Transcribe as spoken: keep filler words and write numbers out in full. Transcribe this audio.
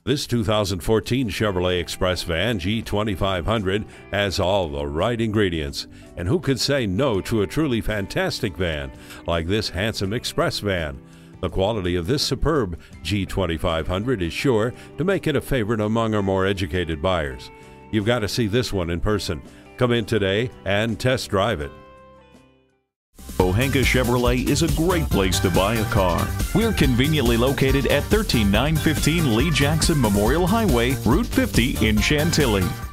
This two thousand fourteen Chevrolet Express van G twenty-five hundred has all the right ingredients. And who could say no to a truly fantastic van like this handsome Express van? The quality of this superb G twenty-five hundred is sure to make it a favorite among our more educated buyers. You've got to see this one in person. Come in today and test drive it. Pohanka Chevrolet is a great place to buy a car. We're conveniently located at one three nine one five Lee Jackson Memorial Highway, Route fifty in Chantilly.